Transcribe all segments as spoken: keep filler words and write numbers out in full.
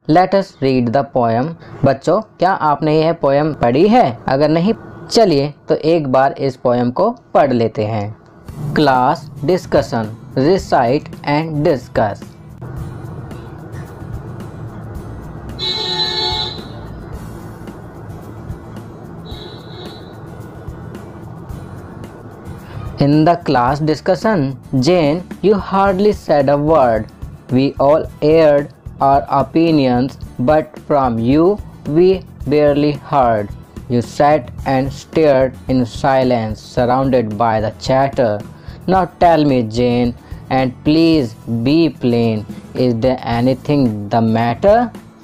Late us read the poem. बच्चों, क्या आपने यह पोएम पढ़ी है? अगर नहीं, चलिए तो एक बार इस पोएम को पढ़ लेते हैं। Class discussion, recite and discuss. In the class discussion, Jane, you hardly said a word. We all aired our opinions, but from you we barely heard. You sat and stared in silence, surrounded by the chatter. Now tell me, Jane, and please be plain, is there anything the matter?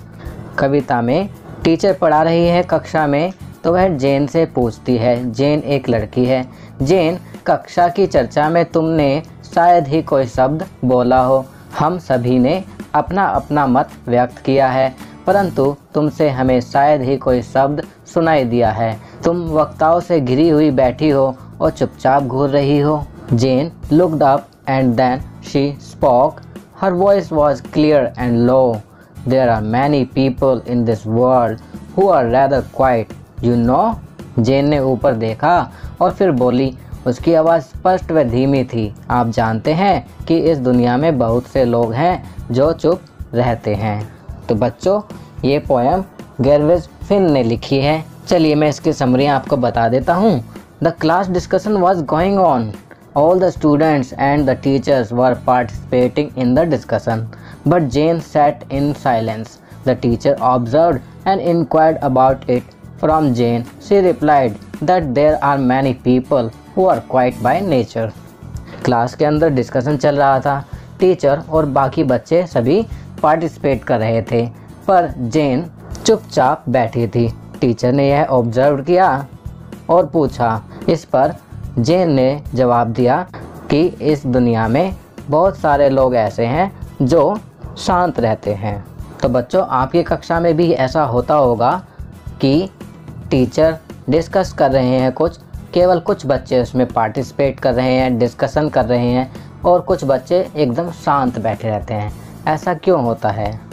कविता में teacher पढ़ा रही है कक्षा में, तो वह जेन से पूछती है। जेन एक लड़की है। जेन, कक्षा की चर्चा में तुमने शायद ही कोई शब्द बोला हो। हम सभी ने अपना अपना मत व्यक्त किया है, परंतु तुमसे हमें शायद ही कोई शब्द सुनाई दिया है। तुम वक्ताओं से घिरी हुई बैठी हो और चुपचाप घूर रही हो। जेन looked up and then she spoke. Her voice was clear and low. There are many people in this world who are rather quiet, you know. जेन ने ऊपर देखा और फिर बोली। उसकी आवाज़ स्पष्ट व धीमी थी। आप जानते हैं कि इस दुनिया में बहुत से लोग हैं जो चुप रहते हैं। तो बच्चों, ये पोएम गेरविज फिन ने लिखी है। चलिए मैं इसकी समरी आपको बता देता हूँ। The class discussion was going on. All the students and the teachers were participating in the discussion, but Jane sat in silence. The teacher observed and inquired about it. From Jane, she replied that there are many people who are quiet by nature. Class के अंदर discussion चल रहा था। Teacher और बाकी बच्चे सभी participate कर रहे थे, पर जेन चुपचाप बैठी थी। टीचर ने यह ऑब्जर्व किया और पूछा। इस पर जेन ने जवाब दिया कि इस दुनिया में बहुत सारे लोग ऐसे हैं जो शांत रहते हैं। तो बच्चों, आपकी कक्षा में भी ऐसा होता होगा कि टीचर डिस्कस कर रहे हैं कुछ, केवल कुछ बच्चे उसमें पार्टिसिपेट कर रहे हैं, डिस्कशन कर रहे हैं, और कुछ बच्चे एकदम शांत बैठे रहते हैं। ऐसा क्यों होता है?